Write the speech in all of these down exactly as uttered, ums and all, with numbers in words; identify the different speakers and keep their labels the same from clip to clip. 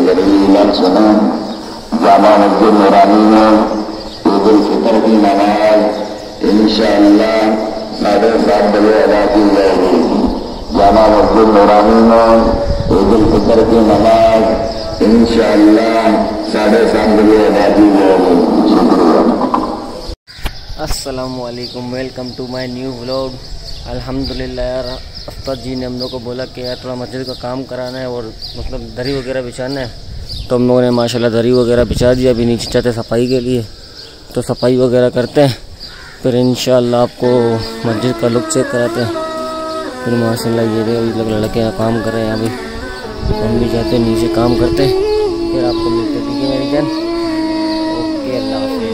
Speaker 1: जलील सुना जामा मस्जिद नूरानी में ईद उल फितर की नमाज इंशाअल्लाह साढ़े सात बजे अदा की जाएगी। जामा मस्जिद नूरानी में ईद उल फितर की नमाज इंशाअल्लाह साढ़े सात बजे अदा की जाएगी। शुक्रिया।
Speaker 2: अस्सलामु अलैकुम, welcome to my new vlog. अल्हम्दुलिल्लाह यार, उस्ताद जी ने हम लोग को बोला कि यार थोड़ा मस्जिद का काम कराना है और मतलब दरी वगैरह बिछाना है, तो हम लोगों ने माशाल्लाह दरी वगैरह बिछा दिया। अभी नीचे चाहते सफाई के लिए, तो सफाई वगैरह करते हैं, फिर इंशाअल्लाह आपको मस्जिद का लुक चेक कराते हैं। फिर माशाल्लाह ये अभी लोग लड़के यहाँ काम कर रहे हैं, अभी हम भी जाते हैं नीचे काम करते हैं, फिर आपको मिलते हैं। ठीक है मेरी जान, ओके, अल्लाह हाफिज़।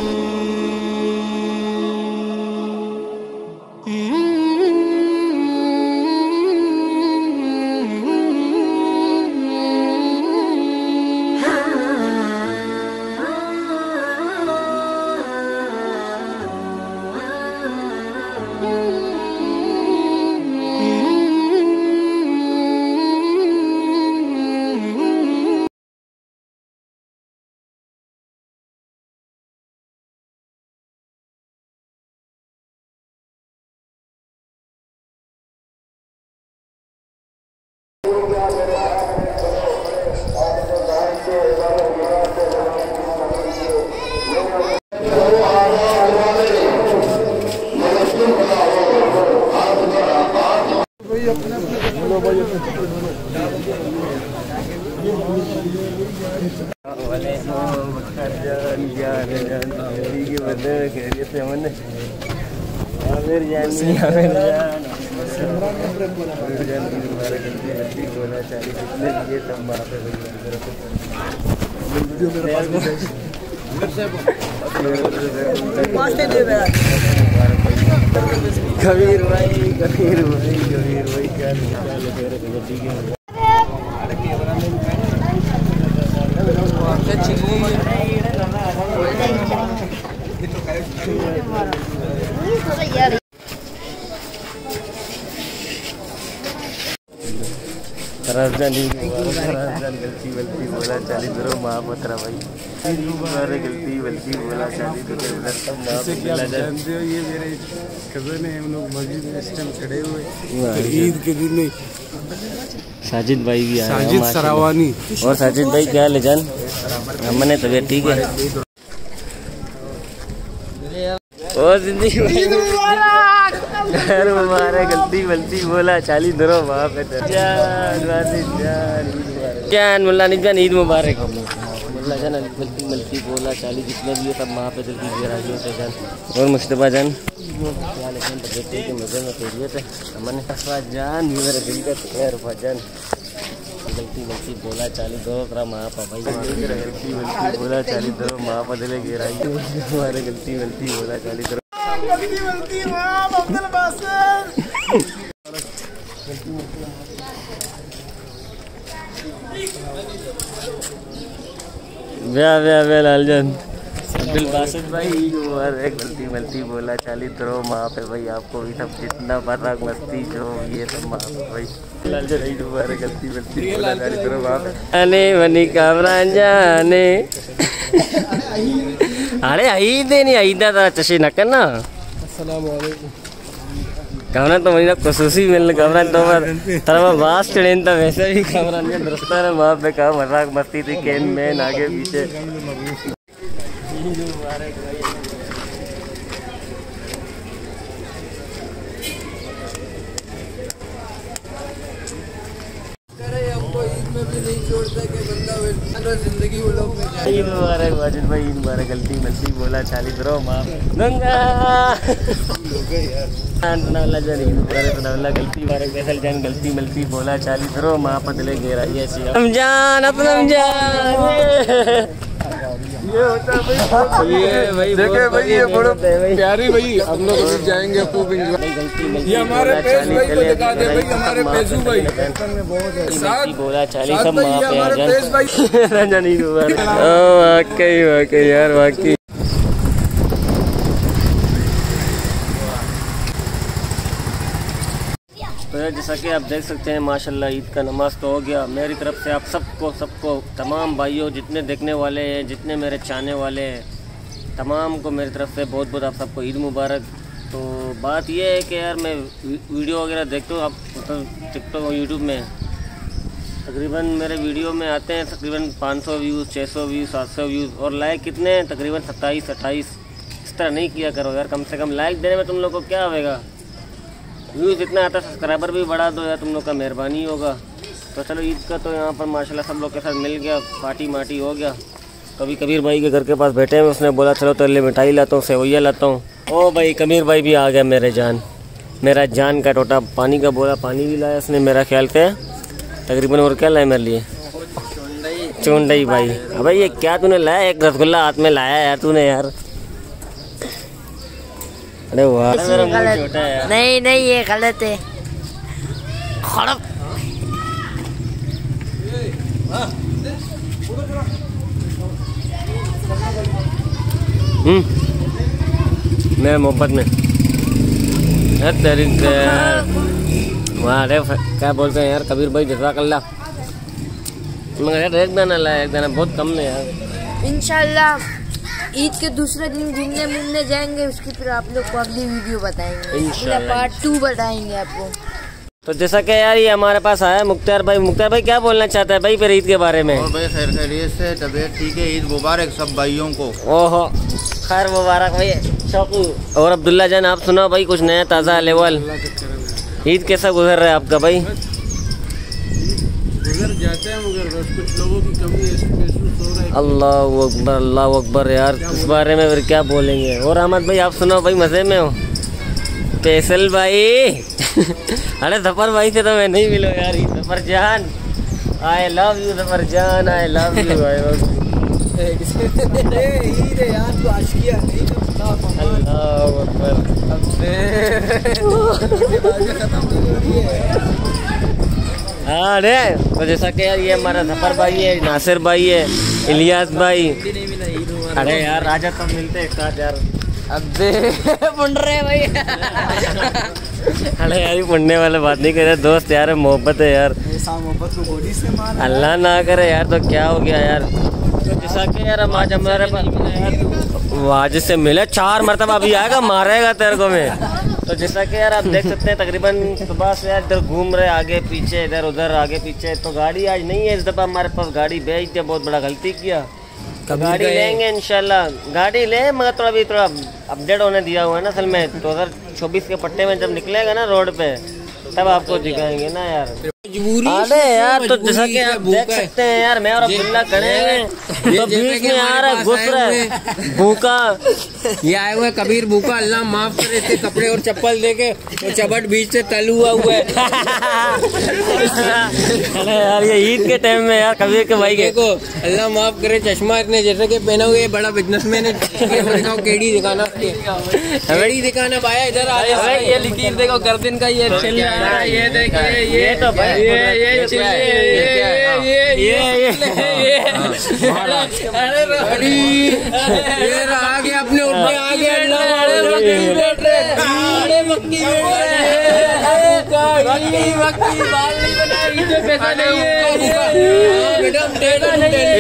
Speaker 2: कबीर भाई कबीर भाई कबीर भाई क्या गलती गलती बोला चाली दरो माँ पत्रा भाई गलती गलती बोला चाली जानते हो। ये मेरे कज़न है, हम लोग मस्जिद में इस टाइम खड़े हुए ईद के दिन में। साजिद भाई भी आया, साजिद सरावानी। और साजिद भाई क्या हाल है जान? हमने तबीयत ठीक है? और जिंदगी मुबारक गलती गलती बोला चाली दरो वहाँ पे जान मुल्ला निजान ईद मुबारक। मुल्ला जान गलती गलती बोला चाली जितने भी सब वहाँ पे दिल की गहराइयों से जान। और मुस्तफा जान क्या लेकिन तबीयत के मजे में खैरियत है? हमने जान ये मेरे दिल का खैर जान गलती गलती बोला चाली दो तरह माँ पा भाई गलती गलती बोला चाली दो माँ पा दिले गहराई हमारे गलती गलती बोला चाली दो व्या व्या व्या लालजन अब्दुल बासित भाई मुबारक गलती गलती बोला चाली दो माँ पे भाई। आपको भी सब जितना पता मस्ती जो ये सब माँ पे भाई लालजन मुबारक गलती गलती बोला चाली दो माँ पे। अने वनी कामरान जाने अरे आई दे नहीं आई दा चशी न करना। कमरा तो महीना खसूसी मिलने कमरा तो तरह बास चढ़ेन था वैसे भी कमरा नहीं दरस्ता है वहाँ पे कहा मजाक मस्ती थी कैन में आगे पीछे। जिंदगी मुबारक वाजिद भाई ईद मुबारक गलती गलती बोला चाली दरो माँ गलती मुबारक फैसल जान गलती गलती बोला चाली दरो माँ पतले घेरा रमजान अपना रमजान ये होता है भाई। देखे भाई ये बड़ो प्यारी भाई, हम लोग अभी जाएंगे खूब एंजॉय। ये हमारे पेश भाई को दिखा दे भाई, हमारे पेशू भाई साथ बोला चाली सब माँ पे हमारे पेश भाई रंजन ईद मुबारक। वाकई वाकई यार वाकई अरे जैसा कि आप देख सकते हैं माशाल्लाह ईद का नमाज तो हो गया। मेरी तरफ से आप सबको सबको तमाम भाइयों जितने देखने वाले हैं, जितने मेरे चाहने वाले हैं, तमाम को मेरी तरफ से बहुत बहुत आप सबको ईद मुबारक। तो बात यह है कि यार मैं वीडियो वगैरह देखता हूँ, आप मतलब टिकटॉक और यूट्यूब में तकरीबन मेरे वीडियो में आते हैं तकरीबन पाँच सौ व्यूज़, छः सौ व्यूज़, सात सौ व्यूज़ और लाइक कितने हैं तकरीबन सत्ताईस अट्ठाईस। इस तरह नहीं किया करो यार, कम से कम लाइक देने में तुम लोग को क्या होगा, व्यूज़ इतना आता है, सब्सक्राइबर भी बढ़ा दो यार, तुम लोग का मेहरबानी होगा। तो चलो ईद का तो यहाँ पर माशाल्लाह सब लोग के साथ मिल गया, पार्टी मार्टी हो गया। कभी कबीर भाई के घर के पास बैठे हैं, उसने बोला चलो तो ले मिठाई लाता हूँ, सेवैया लाता हूँ। ओ भाई कबीर भाई भी आ गया, मेरे जान मेरा जान का टोटा पानी का बोला, पानी भी लाया उसने मेरा ख्याल से तकरीबन। और क्या लाया मेरे लिए? चुंडई भाई। अबे ये क्या तूने लाया? एक रसगुल्ला हाथ में लाया यार तूने यार। अरे वाह मेरा मुंह छोटा है यार।
Speaker 3: नहीं नहीं ये गलत है। खड़क
Speaker 2: हम्म मेरे मोहब्बत में तेरी वाह। अरे क्या बोलते हैं यार कबीर भाई, जज़ाकल्लाह। मगर यार एक दाना लाया, एक दाना बहुत कम है यार।
Speaker 3: इंशाल्लाह ईद के दूसरे दिन घूमने घूमने जाएंगे, उसकी फिर आप लोग को अगली वीडियो बताएंगे, इंशाल्लाह पार्ट टू बताएंगे आपको।
Speaker 2: तो जैसा कि यार ये हमारे पास आया मुख्तार भाई। मुख्तार भाई क्या बोलना चाहता है भाई फिर ईद के बारे में?
Speaker 4: और भाई खैर खैरियत से, तबीयत ठीक है। ईद मुबारक सब भाइयों को।
Speaker 2: ओहो खैर मुबारक भाई शौकी। और अब्दुल्ला जान आप सुनाओ भाई कुछ नया ताज़ा लेवल। ईद कैसा गुजर रहा है आपका भाई?
Speaker 5: गुजर जाते हैं मगर बस कुछ लोगों की कमी है।
Speaker 2: अल्लाह अकबर अल्लाह अकबर यार, इस बारे में फिर क्या बोलेंगे। और अहमद भाई आप सुनाओ भाई, मज़े में हो? फैसल भाई अरे जफर भाई से तो मैं नहीं मिलो यार। जफर जान आई लव यू, जफर जान आई लव यू। अल्लाह अकबर। अरे तो जैसा कि यार ये हमारा जफर भाई है, नासिर भाई है, इलियास भाई। अरे यार राजा सब मिलते एक साथ यार।
Speaker 3: अबे बुन रहे भाई।
Speaker 2: अरे यार पुण्य वाले बात नहीं कर रहे दोस्त यार, मोहब्बत है यार,
Speaker 5: मोहब्बत को गोली से मार।
Speaker 2: अल्लाह ना करे यार तो क्या हो गया यार। तो जैसा कि यार हम आज हमारे वाजिद से मिले, चार मरतबा अभी आएगा मारेगा तेरे को मैं। तो जैसा कि यार आप देख सकते हैं तकरीबन सुबह से यार इधर घूम रहे, आगे पीछे इधर उधर आगे पीछे। तो गाड़ी आज नहीं है इस दफ़ा हमारे पास, गाड़ी बेच दिया, बहुत बड़ा गलती किया। गाड़ी लेंगे इंशाल्लाह, गाड़ी ले मगर थोड़ा अभी थोड़ा अपडेट होने दिया हुआ है ना असल में। तो अगर चौबीस के पट्टे में जब निकलेगा ना रोड पे तब आपको दिखाएंगे ना यार। अरे यार तो जैसा कि आप देख सकते हैं यार मैं और अब्दुल्ला खड़े हैं, तो बीच में आ रहा घुस रहा है भूखा।
Speaker 6: ये आए हुए कबीर भूखा, अल्लाह माफ करे, इसके कपड़े और चप्पल देके वो चबट बीच से तलू हुआ हुआ है।
Speaker 2: अरे यार ये ईद के टाइम में यार कबीर के भाई
Speaker 6: को अल्लाह माफ करे, चश्मा इतने जैसे कि पहना हुआ, बड़ा बिजनेसमैन है। केड़ी दिखाना केड़ी दिखाना भाई, इधर आ ये लिखी देखो गर्दन का ये चल रहा है, ये देखिए ये तो भाई ये ये ये ये ये अरे रबड़ी ये आ गया अपने उठने आ गया। अरे मक्की मक्की मक्की बाल नहीं बनाई, पैसा नहीं है मैडम, डेढ़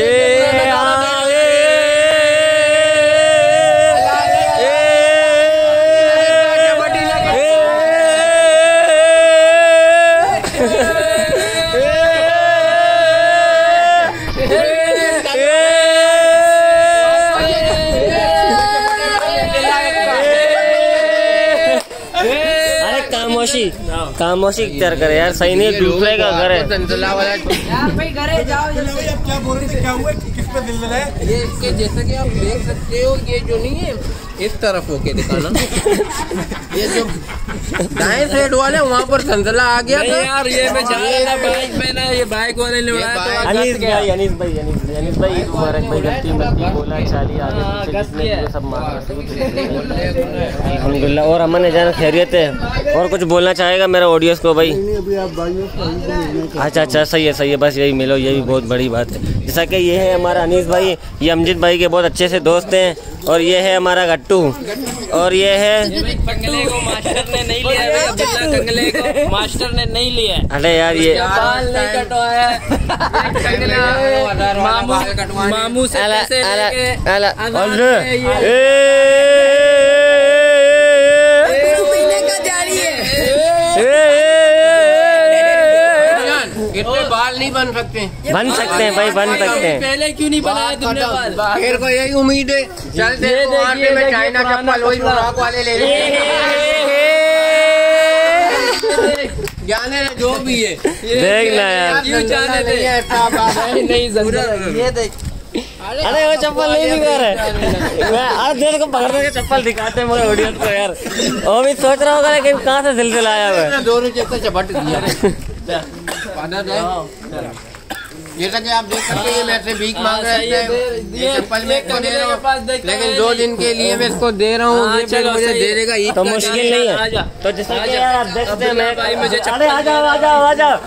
Speaker 2: खामोशी खामोशी इख्तियार करे यार, सही नहीं दूसरे का घर है।
Speaker 5: क्या बोल रहे थे, क्या हुआ, किस पे दिल लगा है?
Speaker 6: ये इसके जैसा कि आप देख सकते हो, ये जो नहीं है इस तरफ होके दिखाना। ये जो दाएं साइड वाले वहाँ पर संतला आ गया था यार। ये मैं जा बाइक में ना, ये बाइक वाले ने उड़ाया तो
Speaker 2: अनीस भाई अनीस भाई अनीस भाई अनीस भाई मुबारक भाई, गलती मत बोला चाली आगे पीछे जितने सब मार अल्हम्दुलिल्लाह। और अमन जान खैरियत है? और कुछ बोलना चाहेगा मेरा ऑडियंस को भाई? अच्छा अच्छा सही है सही है, बस यही मिलो, यही बहुत बड़ी बात है। जैसा कि ये है हमारा अनीस भाई, ये अमजद भाई के बहुत अच्छे से दोस्त हैं। और ये है हमारा गट्टू और ये है
Speaker 6: कंगले को मास्टर ने नहीं लिया है, अब्दुल्ला कंगले को मास्टर ने नहीं लिया है।
Speaker 2: अरे यार ये
Speaker 6: बाल नहीं कटवाया है। मामू मामू से
Speaker 2: अला
Speaker 6: पैसे
Speaker 2: अला
Speaker 6: लेके
Speaker 2: अला
Speaker 6: आजाद
Speaker 2: अरे
Speaker 6: है ये।
Speaker 2: ए
Speaker 3: महीने का जारी है।
Speaker 6: इतने बाल नहीं बन सकते।
Speaker 2: बन सकते हैं भाई, बन सकते हैं।
Speaker 6: पहले क्यों नहीं बनाया तुमने बाल?
Speaker 4: बाहर को यही उम्मीद है। चल देखो वहाँ पे मैं चाइना चप्पल वही मोराक वाले ले लेंगे। जाने दे जो भी है।
Speaker 2: देखना यार,
Speaker 6: क्यों जाने दे? नहीं जरूर ये देख।
Speaker 2: अरे वो चप्पल नहीं दिखा रहा है। मैं आज देर को पकड़ के चप्पल दिखाते हैं मगर ऑडियंस को यार। वो भी सोच रहा होगा लेकिन कहाँ से सिलसिला आया हुआ है।
Speaker 4: दोनों चप्पल चपट दिया। जैसा कि आप देख सकते हैं मैं से भीख मांग रहे थे, ये चप्पल मैं इसको दे रहा हूँ, लेकिन दो दिन के लिए मैं इसको दे रहा हूँ, ये फिर मुझे दे देगा। ईद
Speaker 2: तो
Speaker 4: का
Speaker 2: मुश्किल नहीं है। तो जैसा कि यार आप देखते हैं मैं
Speaker 6: भाई मुझे
Speaker 2: अरे आ जाओ आ जाओ आ जाओ।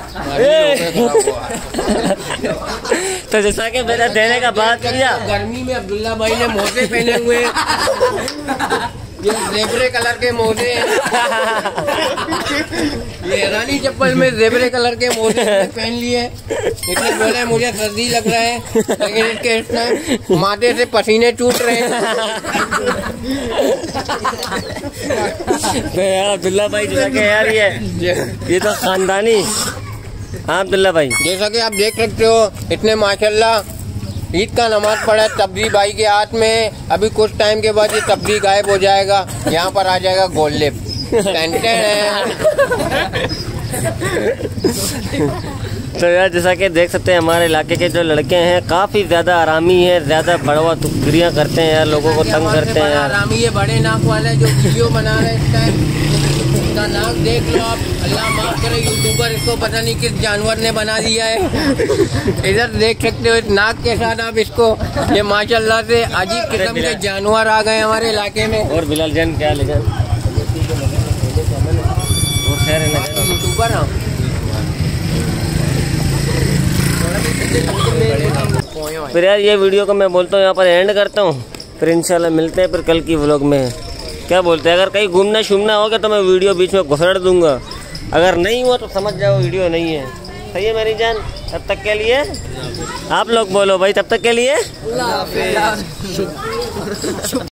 Speaker 2: तो जैसा कि मैंने देने का बात किया,
Speaker 4: गर्मी में अब्दुल्ला भाई ने मोजे पहने हुए, ये जेबरे कलर के मोजे हैं। ये रानी चप्पल में जेबरे कलर के मोजे पहन लिए। इतने बोले मुझे सर्दी लग रहा है, लेकिन इसके इतना माथे से पसीने टूट रहे हैं।
Speaker 2: तो यार अब्दुल्ला भाई जैसा कि यार ये ये तो खानदानी। हाँ अब्दुल्ला भाई,
Speaker 4: जैसा कि आप देख सकते हो इतने माशाल्लाह ईद का नमाज पढ़ा है तबरी भाई के हाथ में। अभी कुछ टाइम के बाद ये तबरी गायब हो जाएगा, यहाँ पर आ जाएगा गोल्ड।
Speaker 2: तो यार जैसा कि देख सकते हैं हमारे इलाके के जो लड़के हैं काफ़ी ज़्यादा आरामी हैं, ज़्यादा बड़वा तुकरियाँ करते हैं यार, लोगों को तंग करते हैं यार।
Speaker 4: आरामी ये बड़े नाक वाले जो वीडियो बना रहे हैं इस टाइम, इसका नाक देख लो आप। अल्लाह माफ करे यूट्यूबर इसको पता नहीं किस जानवर ने बना दिया है। इधर देख सकते हो इस नाक के साथ आप इसको। ये माशाल्लाह से अजीब किस्म के जानवर आ गए हमारे इलाके में।
Speaker 2: और बिलाल जान क्या ले जान वो खैर है ना
Speaker 4: यूट्यूबर हम।
Speaker 2: फिर यार ये वीडियो को मैं बोलता हूँ यहाँ पर एंड करता हूँ, फिर इंशाल्लाह मिलते हैं फिर कल की व्लॉग में। क्या बोलते हैं, अगर कहीं घूमना शूमना होगा तो मैं वीडियो बीच में घुसड़ दूंगा, अगर नहीं हुआ तो समझ जाओ वीडियो नहीं है। सही है मेरी जान? तब तक के लिए आप लोग बोलो भाई, तब तक के लिए